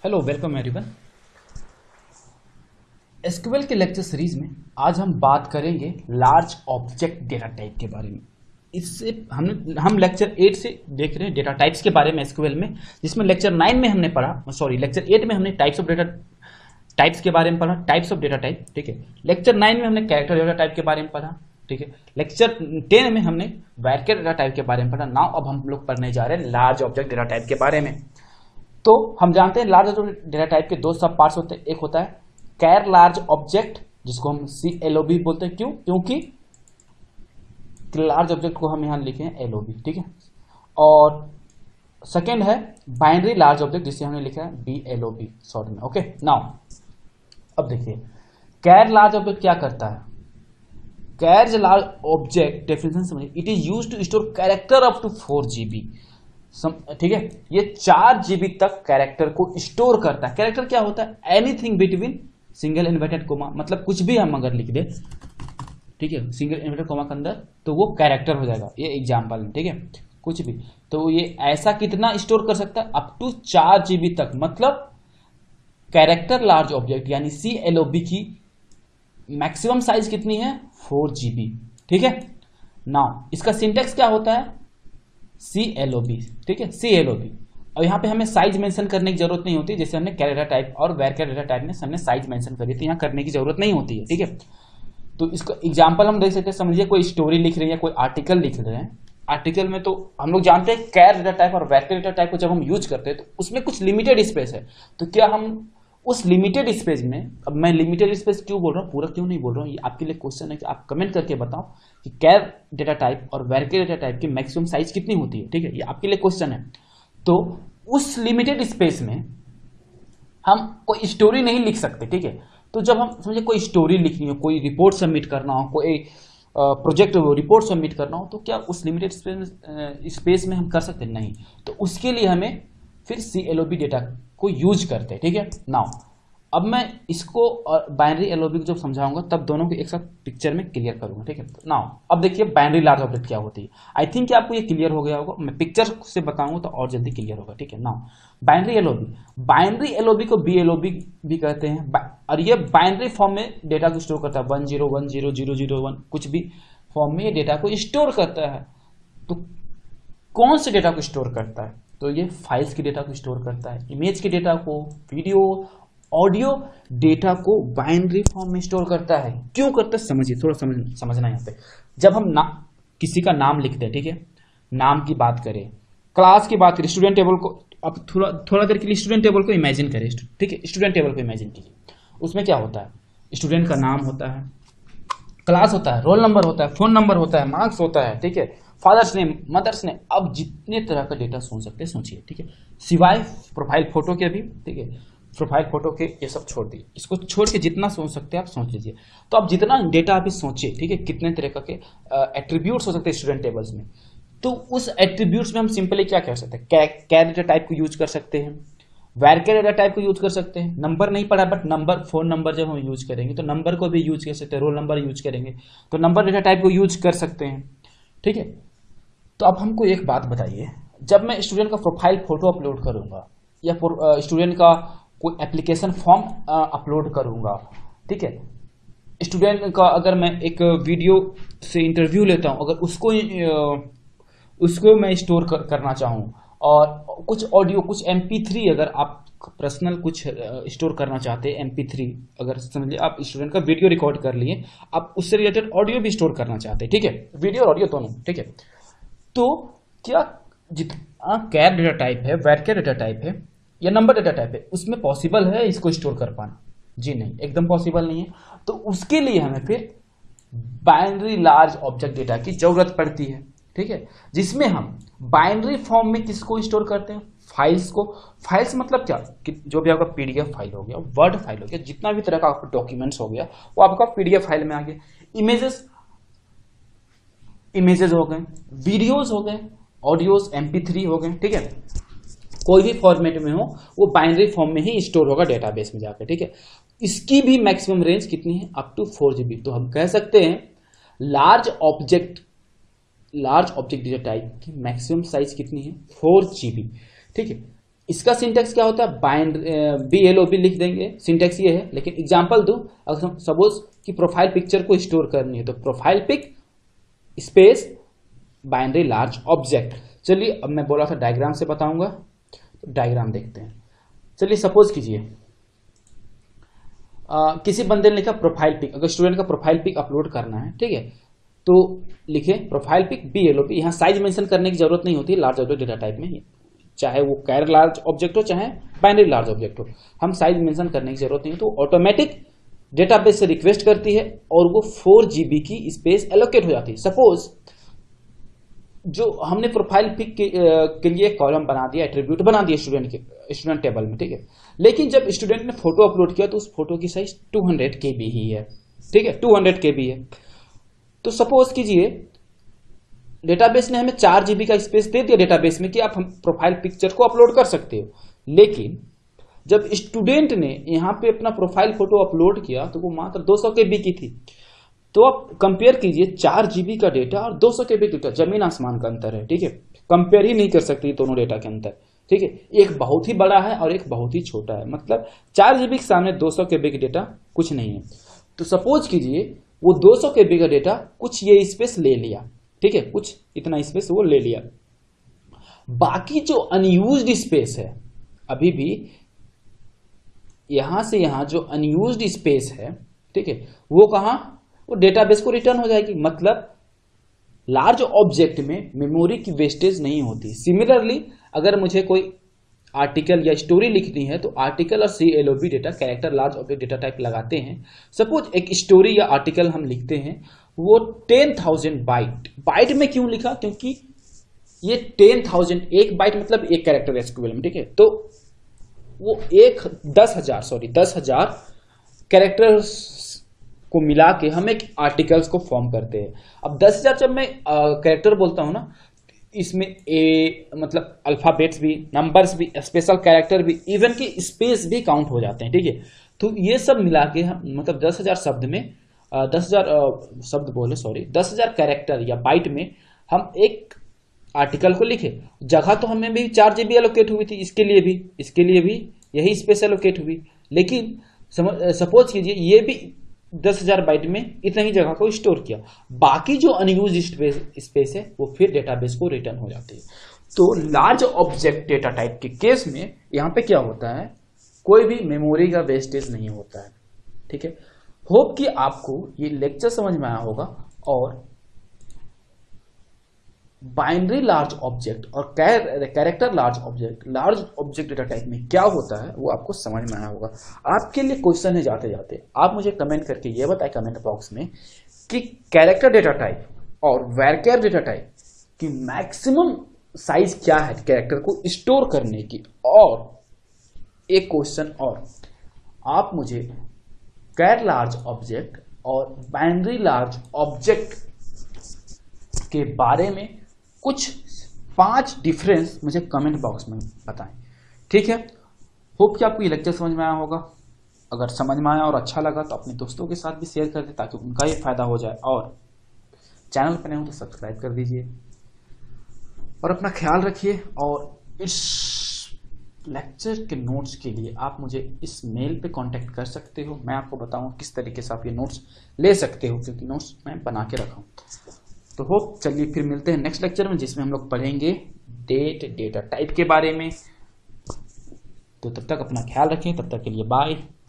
Hello welcome everyone. SQL के lecture series में आज हम बात करेंगे लार्ज ऑब्जेक्ट डेटा टाइप के बारे में। इससे हम लेक्चर 8 से देख रहे हैं डेटा टाइप्स के बारे में एसक्यूएल में, जिसमें लेक्चर 9 में हमने लेक्चर 8 में हमने टाइप्स ऑफ डेटा टाइप्स के बारे में पढ़ा, टाइप्स ऑफ डेटा टाइप। ठीक है, लेक्चर 9 में हमने कैरेक्टर डेटा टाइप के बारे में पढ़ा। ठीक है, लेक्चर 10 में हमने वैरिएबल डेटा टाइप के बारे में पढ़ा। नाउ अब हम लोग पढ़ने जा रहे हैं लार्ज ऑब्जेक्ट डेटा टाइप के बारे में। तो हम जानते हैं लार्ज ऑब्जेक्ट डेटा टाइप के दो सब पार्ट्स होते हैं। एक होता है कैर लार्ज ऑब्जेक्ट, जिसको हम CLOB बोलते हैं। क्यों? क्योंकि लार्ज ऑब्जेक्ट को हम यहां लिखे हैं LOB। ठीक है, और सेकेंड है बाइनरी लार्ज ऑब्जेक्ट, जिसे हमने लिखा है BLOB शॉर्ट में। ओके, नाउ अब देखिए कैर लार्ज ऑब्जेक्ट क्या करता है। कैर लार्ज ऑब्जेक्ट डेफिनेशन समझिए, it is used to store character up to 4 GB। ठीक है, ये 4 GB तक कैरेक्टर को स्टोर करता है। कैरेक्टर क्या होता है? Anything between single inverted comma, मतलब कुछ भी हम अगर लिख दे, ठीक है, सिंगल इन्वर्टेड कोमा के अंदर, तो वो कैरेक्टर हो जाएगा। ये एग्जांपल है, ठीक है, कुछ भी। तो ये ऐसा कितना स्टोर कर सकता है? अप टू 4 GB तक। मतलब कैरेक्टर लार्ज ऑब्जेक्ट यानी CLOB की मैक्सिमम साइज कितनी है? 4 GB। ठीक है, नाउ इसका सिंटेक्स क्या होता है? CLOB। ठीक है, CLOB। और यहाँ पे हमें साइज मेंशन करने की जरूरत नहीं होती, जैसे हमने कैरेक्टर टाइप और वैरिएबल डेटा टाइप में हमने साइज मेंशन करी थी, यहाँ करने की जरूरत नहीं होती है। ठीक है, तो इसका एग्जांपल हम देख सकते हैं। समझिए कोई स्टोरी लिख रहे हैं या कोई आर्टिकल लिख रहे हैं। आर्टिकल में तो हम लोग जानते हैं कैर डेटा टाइप और वैरिएबल डेटा टाइप को जब हम यूज करते हैं तो उसमें कुछ लिमिटेड स्पेस है। तो क्या हम उस लिमिटेड स्पेस में, अब मैं लिमिटेड स्पेस क्यों बोल रहा हूँ, पूरा क्यों नहीं बोल रहा हूँ, ये आपके लिए क्वेश्चन है कि आप कमेंट करके बताओ कि कैर डेटा टाइप और वैरिएबल डेटा टाइप की मैक्सिमम साइज कितनी होती है। ठीक है, ये आपके लिए क्वेश्चन है। तो उस लिमिटेड स्पेस में हम कोई स्टोरी नहीं लिख सकते। ठीक है, तो जब हम समझे कोई स्टोरी लिखनी हो, कोई रिपोर्ट सबमिट करना हो, कोई प्रोजेक्ट रिपोर्ट सबमिट करना हो, तो क्या उस लिमिटेड स्पेस में हम कर सकते? नहीं। तो उसके लिए हमें फिर CLOB डेटा को यूज करते हैं। ठीक है, नाउ अब मैं इसको और बाइनरी LOB को जब समझाऊंगा तब दोनों को एक साथ पिक्चर में क्लियर करूंगा। ठीक है, नाउ अब देखिए बाइनरी लार्ज ऑब्जेक्ट क्या होती है। आई थिंक कि आपको ये क्लियर हो गया होगा, मैं पिक्चर से बताऊंगा तो और जल्दी क्लियर होगा। ठीक है, नाउ बाइनरी LOB को BLOB भी कहते हैं, और ये बाइनरी फॉर्म में डेटा को स्टोर करता है। 10100001 कुछ भी फॉर्म में ये डेटा को स्टोर करता है। तो कौन से डेटा को स्टोर करता है? तो ये फाइल्स के डेटा को स्टोर करता है, इमेज के डेटा को, वीडियो ऑडियो डेटा को बाइनरी फॉर्म में स्टोर करता है। क्यों करता है समझिए, थोड़ा समझना यहाँ पे। जब हम किसी का नाम लिखते हैं, ठीक है, नाम की बात करें, क्लास की बात करें, स्टूडेंट टेबल को, अब थोड़ा देर के लिए स्टूडेंट टेबल को इमेजिन करें। ठीक है, स्टूडेंट टेबल को इमेजिन कीजिए। उसमें क्या होता है? स्टूडेंट का नाम होता है, क्लास होता है, रोल नंबर होता है, फोन नंबर होता है, मार्क्स होता है, ठीक है, फादर्स नेम, मदर्स नेम। अब जितने तरह का डेटा सोच सकते हैं सोचिए। ठीक है, सिवाय प्रोफाइल फोटो के भी। ठीक है, प्रोफाइल फोटो के ये सब छोड़ दिए, इसको छोड़ के जितना सोच सकते हैं आप सोच लीजिए। तो अब जितना डेटा आप सोचिए, ठीक है, कितने तरह के एट्रीब्यूट्स हो सकते हैं स्टूडेंट टेबल्स में। तो उस एट्रीब्यूट्स में हम सिंपली क्या कर सकते हैं? कैर डेटा टाइप को यूज कर सकते हैं, वैरिएबल डेटा टाइप को यूज कर सकते हैं। नंबर नहीं पढ़ा, बट नंबर, फोन नंबर जब हम यूज करेंगे तो नंबर को भी यूज कर सकते हैं। रोल नंबर यूज करेंगे तो नंबर डेटा टाइप को यूज कर सकते हैं। ठीक है, तो अब हमको एक बात बताइए, जब मैं स्टूडेंट का प्रोफाइल फोटो अपलोड करूंगा या स्टूडेंट का कोई एप्लीकेशन फॉर्म अपलोड करूंगा, ठीक है, स्टूडेंट का अगर मैं एक वीडियो से इंटरव्यू लेता हूं, अगर उसको मैं स्टोर करना चाहूं, और कुछ ऑडियो, कुछ MP3, अगर आप पर्सनल कुछ स्टोर करना चाहते हैं, MP3, अगर समझिए आप स्टूडेंट का वीडियो रिकॉर्ड कर लिए, आप उससे रिलेटेड ऑडियो भी स्टोर करना चाहते हैं, ठीक है, वीडियो और ऑडियो दोनों। ठीक है, तो क्या जितना कैर डेटा टाइप है, वैरिएबल डेटा टाइप है या नंबर डेटा टाइप है, उसमें पॉसिबल है इसको स्टोर कर पाना? जी नहीं, एकदम पॉसिबल नहीं है। तो उसके लिए हमें फिर बाइनरी लार्ज ऑब्जेक्ट डेटा की जरूरत पड़ती है। ठीक है, जिसमें हम बाइनरी फॉर्म में किसको स्टोर करते हैं? फाइल्स को। फाइल्स मतलब क्या कि जो भी आपका PDF फाइल हो गया, वर्ड फाइल हो गया, जितना भी तरह का आपका डॉक्यूमेंट्स हो गया वो आपका PDF फाइल में आ गया। इमेजेस हो गए, वीडियोस हो गए, ऑडियोस MP3 हो गए। ठीक है, कोई भी फॉर्मेट में हो वो बाइनरी फॉर्म में ही स्टोर होगा डेटाबेस में जाकर। ठीक है, इसकी भी मैक्सिमम रेंज कितनी है? Up to 4 GB। तो हम कह सकते हैं लार्ज ऑब्जेक्ट डेटा टाइप की मैक्सिमम साइज कितनी है? 4 GB। ठीक है, इसका सिंटेक्स क्या होता है, BLOB लिख देंगे, सिंटेक्स ये है। लेकिन एग्जांपल दूं, अगर सपोज कि प्रोफाइल पिक्चर को स्टोर करनी है तो profile pic space binary large object. चलिए अब मैं बोला था डायग्राम से बताऊंगा, तो डायग्राम देखते हैं। चलिए सपोज कीजिए किसी बंदे ने लिखा प्रोफाइल पिक, अगर स्टूडेंट का प्रोफाइल पिक अपलोड करना है, ठीक है, तो लिखे प्रोफाइल पिक BLOB। यहाँ साइज मेंशन करने की जरूरत नहीं होती लार्ज ऑब्जेक्ट डेटा टाइप में, चाहे वो कैर लार्ज ऑब्जेक्ट हो चाहे बाइनरी लार्ज ऑब्जेक्ट हो, हम साइज मेंशन करने की जरूरत नहीं है। तो ऑटोमेटिक डेटाबेस से रिक्वेस्ट करती है और वो 4 GB की स्पेस एलोकेट हो जाती है। सपोज जो हमने प्रोफाइल पिक के लिए कॉलम बना दिया, एट्रीब्यूट बना दिया स्टूडेंट टेबल में, ठीक है, लेकिन जब स्टूडेंट ने फोटो अपलोड किया तो उस फोटो की साइज 200 KB ही है, ठीक है, 200 KB है। तो सपोज कीजिए डेटाबेस ने हमें 4 GB का स्पेस दे दिया डेटाबेस में कि आप हम प्रोफाइल पिक्चर को अपलोड कर सकते हो, लेकिन जब स्टूडेंट ने यहाँ पे अपना प्रोफाइल फोटो अपलोड किया तो वो मात्र 200 KB की थी। तो आप कंपेयर कीजिए 4 GB का डेटा और 200 KB डेटा, जमीन आसमान का अंतर है, ठीक है, कंपेयर ही नहीं कर सकते दोनों डेटा के अंतर, ठीक है। एक बहुत ही बड़ा है और एक बहुत ही छोटा है, मतलब 4 GB के सामने 200 KB का डेटा कुछ नहीं है। तो सपोज कीजिए वो 200 KB का डेटा कुछ ये स्पेस ले लिया, ठीक है, कुछ इतना स्पेस वो ले लिया, बाकी जो अनयूज्ड स्पेस है, अभी भी यहां से यहां जो अनयूज्ड स्पेस है, ठीक है, वो कहां, वो डेटाबेस को रिटर्न हो जाएगी। मतलब लार्ज ऑब्जेक्ट में मेमोरी की वेस्टेज नहीं होती। सिमिलरली अगर मुझे कोई आर्टिकल या स्टोरी लिखनी है तो आर्टिकल और CLOB data character large object data type लगाते हैं। सपोज एक स्टोरी या आर्टिकल हम लिखते हैं, वो 10,000 बाइट में क्यों लिखा, क्योंकि ये 10,000 एक बाइट मतलब एक कैरेक्टर SQL में, ठीक है, तो वो 10,000 कैरेक्टर्स को मिला के हम एक आर्टिकल्स को फॉर्म करते हैं। अब 10,000 जब मैं कैरेक्टर बोलता हूं ना, इसमें मतलब अल्फाबेट्स भी, नंबर्स भी, स्पेशल कैरेक्टर भी, इवन की स्पेस भी काउंट हो जाते हैं, ठीक है। तो ये सब मिला के हम मतलब 10,000 शब्द में 10,000 कैरेक्टर या बाइट में हम एक आर्टिकल को लिखे। जगह तो हमें भी 4 GB एलोकेट हुई थी, इसके लिए भी यही स्पेस एलोकेट हुई, लेकिन सपोज कीजिए ये भी 10,000 बाइट में इतना ही जगह को स्टोर किया, बाकी जो अनयूज्ड स्पेस है वो फिर डेटाबेस को रिटर्न हो जाती है। तो लार्ज ऑब्जेक्ट डेटा टाइप के केस में यहां पे क्या होता है, कोई भी मेमोरी का वेस्टेज नहीं होता है, ठीक है। होप कि आपको ये लेक्चर समझ में आया होगा और बाइनरी लार्ज ऑब्जेक्ट और character large object data type में क्या होता है वो आपको समझ में आया होगा। आपके लिए क्वेश्चन है जाते जाते, आप मुझे कमेंट करके ये बताएं कमेंट बॉक्स में कि कैरेक्टर डेटा टाइप और वैरचर डेटा टाइप की मैक्सिमम साइज क्या है कैरेक्टर को स्टोर करने की। और एक क्वेश्चन और, आप मुझे कैर लार्ज ऑब्जेक्ट और बाइनरी लार्ज ऑब्जेक्ट के बारे में कुछ 5 डिफरेंस मुझे कमेंट बॉक्स में बताएं, ठीक है। होप कि आपको ये लेक्चर समझ में आया होगा। अगर समझ में आया और अच्छा लगा तो अपने दोस्तों के साथ भी शेयर कर दें ताकि उनका भी फायदा हो जाए, और चैनल पर नए हो तो सब्सक्राइब कर दीजिए और अपना ख्याल रखिए। और इस लेक्चर के नोट्स के लिए आप मुझे इस मेल पे कांटेक्ट कर सकते हो, मैं आपको बताऊंगा किस तरीके से आप ये नोट्स ले सकते हो, क्योंकि नोट्स मैं बना के रखा हूँ। तो होप, चलिए फिर मिलते हैं नेक्स्ट लेक्चर में जिसमें हम लोग पढ़ेंगे डेटा टाइप के बारे में। तो तब तक अपना ख्याल रखें, तब तक के लिए बाय।